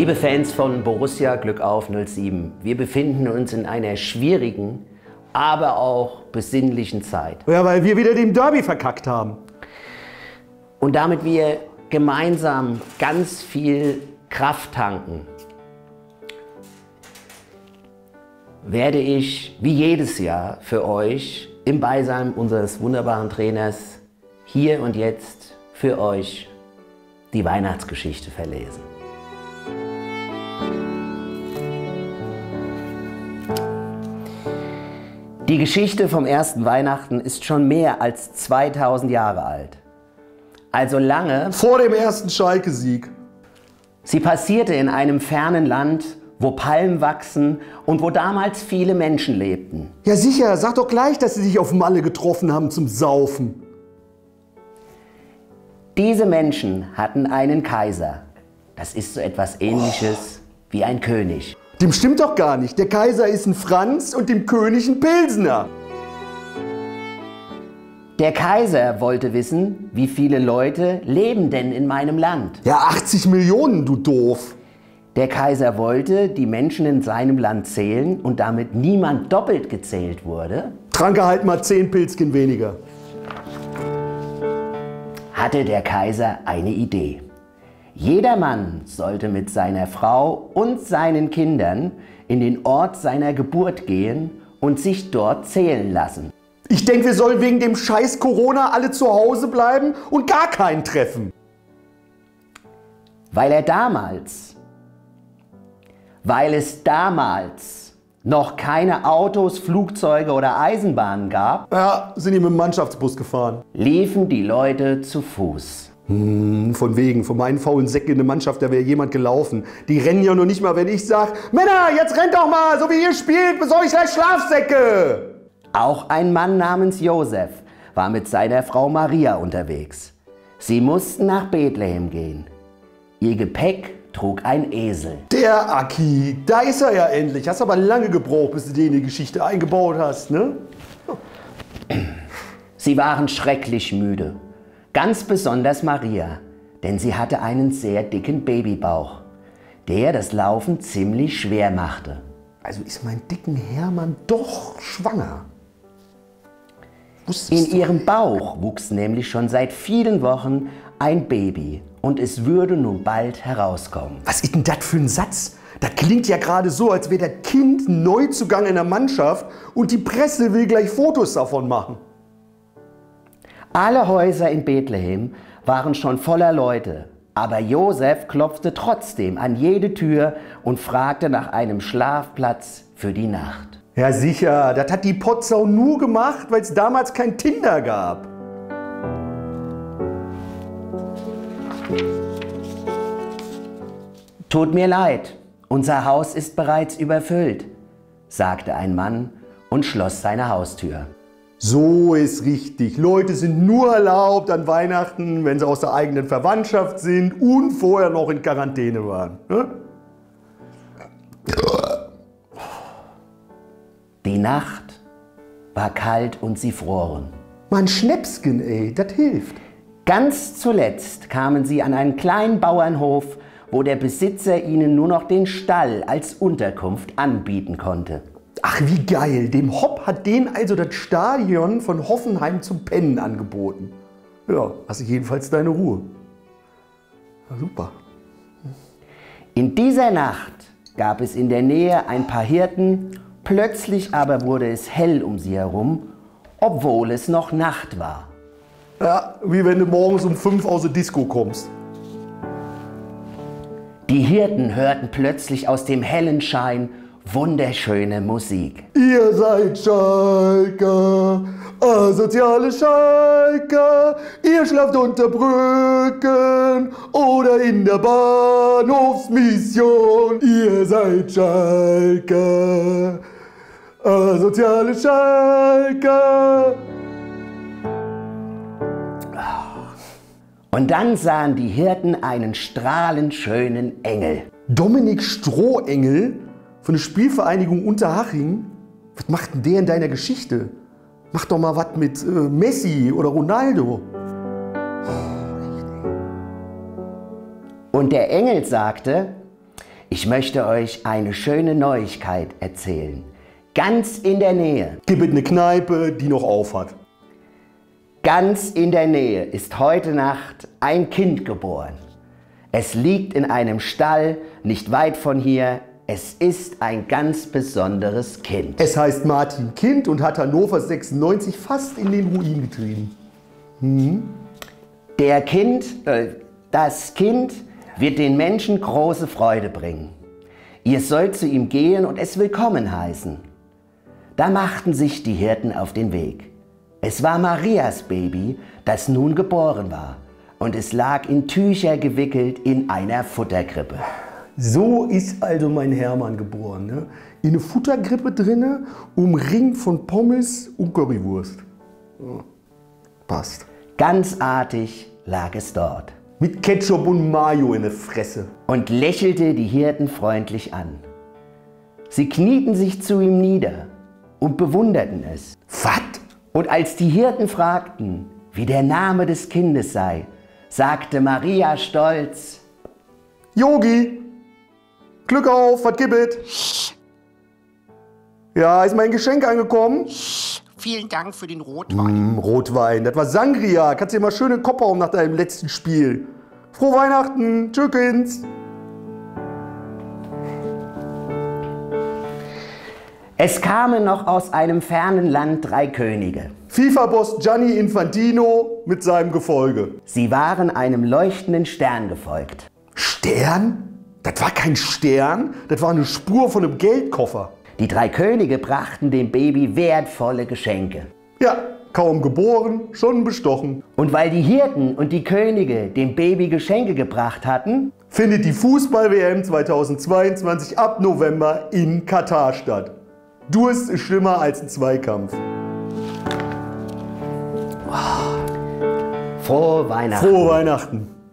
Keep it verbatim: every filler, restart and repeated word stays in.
Liebe Fans von Borussia Glück auf null sieben, wir befinden uns in einer schwierigen, aber auch besinnlichen Zeit. Ja, weil wir wieder den Derby verkackt haben. Und damit wir gemeinsam ganz viel Kraft tanken, werde ich wie jedes Jahr für euch im Beisein unseres wunderbaren Trainers hier und jetzt für euch die Weihnachtsgeschichte verlesen. Die Geschichte vom ersten Weihnachten ist schon mehr als zweitausend Jahre alt. Also lange vor dem ersten Schalke-Sieg. Sie passierte in einem fernen Land, wo Palmen wachsen und wo damals viele Menschen lebten. Ja sicher, sag doch gleich, dass sie sich auf Malle getroffen haben zum Saufen. Diese Menschen hatten einen Kaiser. Das ist so etwas Ähnliches oh. wie ein König. Dem stimmt doch gar nicht. Der Kaiser ist ein Franz und dem König ein Pilsener. Der Kaiser wollte wissen, wie viele Leute leben denn in meinem Land. Ja, achtzig Millionen, du doof. Der Kaiser wollte die Menschen in seinem Land zählen und damit niemand doppelt gezählt wurde. Tranke halt mal zehn Pilzchen weniger. Hatte der Kaiser eine Idee. Jeder Mann sollte mit seiner Frau und seinen Kindern in den Ort seiner Geburt gehen und sich dort zählen lassen. Ich denke, wir sollen wegen dem scheiß Corona alle zu Hause bleiben und gar keinen treffen. Weil er damals, weil es damals noch keine Autos, Flugzeuge oder Eisenbahnen gab, ja, sind die mit dem Mannschaftsbus gefahren. Liefen die Leute zu Fuß. Hm, von wegen, von meinen faulen Säcken in der Mannschaft, da wäre jemand gelaufen. Die rennen ja noch nicht mal, wenn ich sage, Männer, jetzt rennt doch mal, so wie ihr spielt, besorge ich gleich Schlafsäcke. Auch ein Mann namens Josef war mit seiner Frau Maria unterwegs. Sie mussten nach Bethlehem gehen. Ihr Gepäck trug ein Esel. Der Aki, da ist er ja endlich. Hast aber lange gebraucht, bis du den in die Geschichte eingebaut hast, ne? Sie waren schrecklich müde. Ganz besonders Maria, denn sie hatte einen sehr dicken Babybauch, der das Laufen ziemlich schwer machte. Also ist mein dicken Hermann doch schwanger. In ihrem Bauch wuchs nämlich schon seit vielen Wochen ein Baby und es würde nun bald herauskommen. Was ist denn das für ein Satz? Das klingt ja gerade so, als wäre das Kind ein Neuzugang in der Mannschaft und die Presse will gleich Fotos davon machen. Alle Häuser in Bethlehem waren schon voller Leute, aber Josef klopfte trotzdem an jede Tür und fragte nach einem Schlafplatz für die Nacht. Ja sicher, das hat die Potsau nur gemacht, weil es damals kein Tinder gab. Tut mir leid, unser Haus ist bereits überfüllt, sagte ein Mann und schloss seine Haustür. So ist richtig. Leute sind nur erlaubt an Weihnachten, wenn sie aus der eigenen Verwandtschaft sind und vorher noch in Quarantäne waren. Die Nacht war kalt und sie froren. Mann, Schnäpsken, ey, das hilft. Ganz zuletzt kamen sie an einen kleinen Bauernhof, wo der Besitzer ihnen nur noch den Stall als Unterkunft anbieten konnte. Ach, wie geil. Dem Hopp hat denen also das Stadion von Hoffenheim zum Pennen angeboten. Ja, hast du jedenfalls deine Ruhe. Ja, super. In dieser Nacht gab es in der Nähe ein paar Hirten, plötzlich aber wurde es hell um sie herum, obwohl es noch Nacht war. Ja, wie wenn du morgens um fünf aus der Disco kommst. Die Hirten hörten plötzlich aus dem hellen Schein wunderschöne Musik. Ihr seid Schalker, asoziale Schalker, ihr schlaft unter Brücken oder in der Bahnhofsmission. Ihr seid Schalker, asoziale Schalker. Und dann sahen die Hirten einen strahlend schönen Engel. Dominik Strohengel von der Spielvereinigung Unterhaching? Was macht denn der in deiner Geschichte? Mach doch mal was mit äh, Messi oder Ronaldo. Und der Engel sagte, Ich möchte euch eine schöne Neuigkeit erzählen. Ganz in der Nähe. Gib es eine Kneipe, die noch auf hat. Ganz in der Nähe ist heute Nacht ein Kind geboren. Es liegt in einem Stall nicht weit von hier. Es ist ein ganz besonderes Kind. Es heißt Martin Kind und hat Hannover sechsundneunzig fast in den Ruin getrieben. Mhm. Der Kind, äh, das Kind wird den Menschen große Freude bringen. Ihr sollt zu ihm gehen und es willkommen heißen. Da machten sich die Hirten auf den Weg. Es war Marias Baby, das nun geboren war, und es lag in Tücher gewickelt in einer Futterkrippe. So ist also mein Hermann geboren. Ne? In eine Futterkrippe drinne, umringt von Pommes und Currywurst. Ja, passt. Ganz artig lag es dort. Mit Ketchup und Mayo in der Fresse. Und lächelte die Hirten freundlich an. Sie knieten sich zu ihm nieder und bewunderten es. Was? Und als die Hirten fragten, wie der Name des Kindes sei, sagte Maria stolz: Yogi, Glück auf, was gibt es? Ja, ist mein Geschenk angekommen? Vielen Dank für den Rotwein. Mm, Rotwein, das war Sangria. Kannst dir mal schön den Kopf hauen nach deinem letzten Spiel. Frohe Weihnachten, tschüss. Es kamen noch aus einem fernen Land drei Könige. FIFA-Boss Gianni Infantino mit seinem Gefolge. Sie waren einem leuchtenden Stern gefolgt. Stern? Das war kein Stern, das war eine Spur von einem Geldkoffer. Die drei Könige brachten dem Baby wertvolle Geschenke. Ja, kaum geboren, schon bestochen. Und weil die Hirten und die Könige dem Baby Geschenke gebracht hatten, findet die Fußball-W M zweitausendzweiundzwanzig ab November in Katar statt. Durst ist schlimmer als ein Zweikampf. Frohe Weihnachten. Frohe Weihnachten.